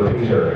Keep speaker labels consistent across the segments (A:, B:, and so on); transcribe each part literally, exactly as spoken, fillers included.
A: future.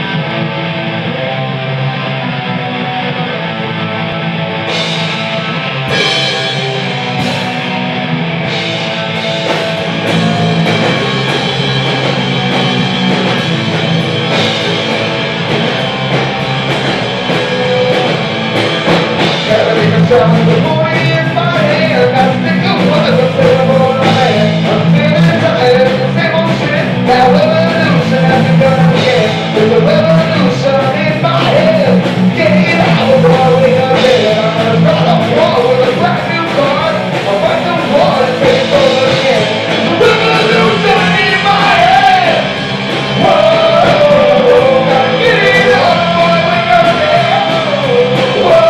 A: Sound of the boy in my hand, I think it was a terrible land. I'm feeling tired of the same old shit. Now revolution has begun again. There's a revolution in my head. Get out of the way again. I'm gonna start a war with a brand new card. I'll fight the war and take it over again. Revolution in my head. Whoa, gotta get it up, boy, wake up there. Whoa.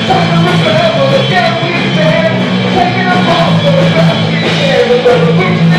A: We're